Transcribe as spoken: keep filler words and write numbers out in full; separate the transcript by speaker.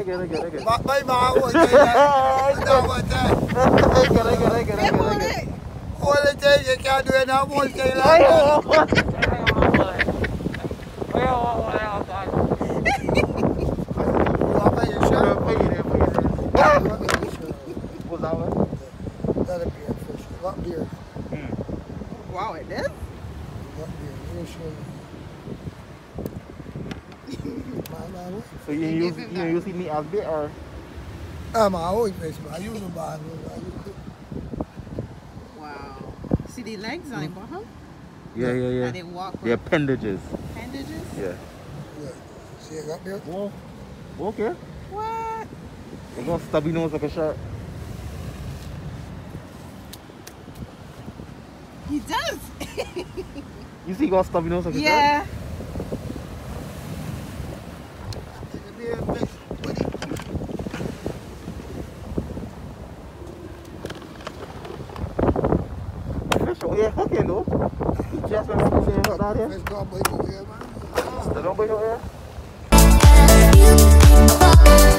Speaker 1: again, again, again.
Speaker 2: My my mouth. I don't want that.
Speaker 1: Again, again, again, again, again.
Speaker 2: All the time you can't do it now. More time like
Speaker 1: What's that one?
Speaker 2: That'll be a fish. What beer?
Speaker 3: Wow, it is?
Speaker 2: What beer? You'll show me.
Speaker 1: So you use you use meat as bait or?
Speaker 2: I'm always fish, but I use a bar.
Speaker 3: Wow. See the legs on the bottom?
Speaker 1: Yeah, yeah, yeah.
Speaker 3: And they walk
Speaker 1: Yeah, appendages.
Speaker 3: appendages?
Speaker 1: Yeah.
Speaker 2: Yeah. See it up there?
Speaker 1: Oh, okay.
Speaker 3: What?
Speaker 1: It's got stubby nose like a shark.
Speaker 3: He does.
Speaker 1: You see, he got stubby nose like a
Speaker 3: Yeah.
Speaker 1: shark? Oh yeah, hooking though. Just when I'm saying hook down here.
Speaker 2: Fish go up over here, man.
Speaker 1: They don't bring no air.